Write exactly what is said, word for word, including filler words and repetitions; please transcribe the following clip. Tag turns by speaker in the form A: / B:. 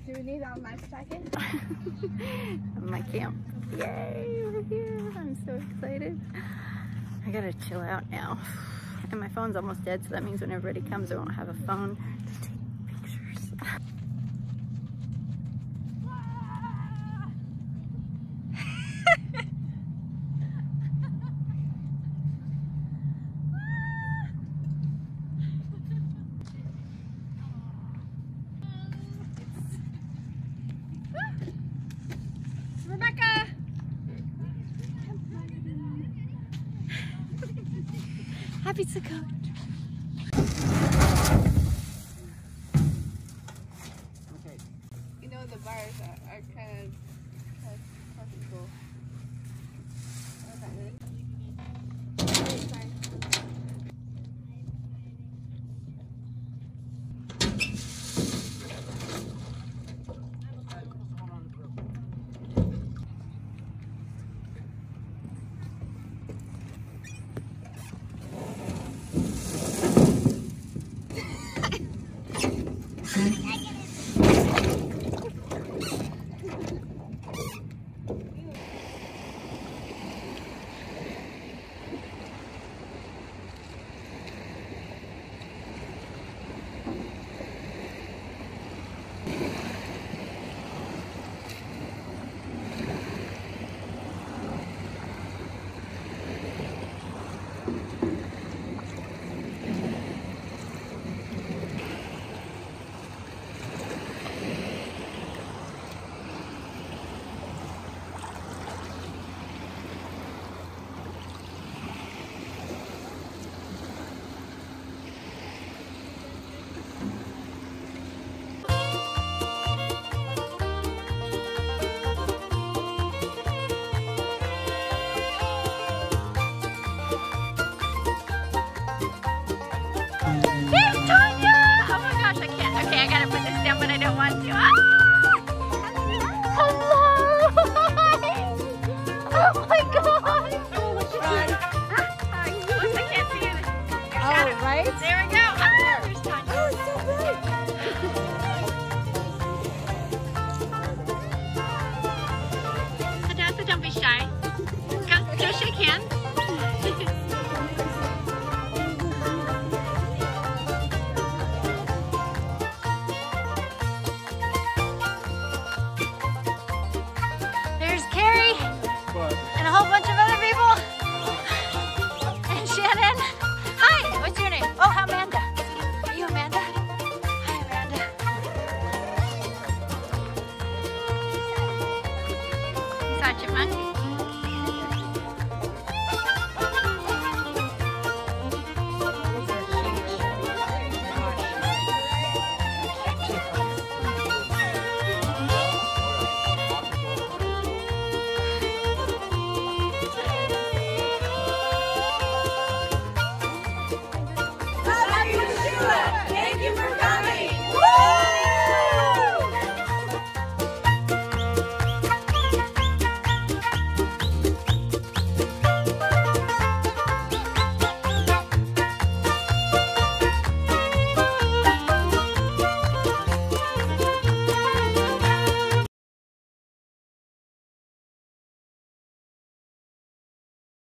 A: Do we need our life jacket?
B: My camp. Yay, we're here. I'm so excited. I gotta chill out now. And my phone's almost dead, so that means when everybody comes, I won't have a phone to take pictures.
A: Rebecca! Happy to go.
C: Okay.
A: You know the bars are, are kind of comfortable.
B: Chipmunk.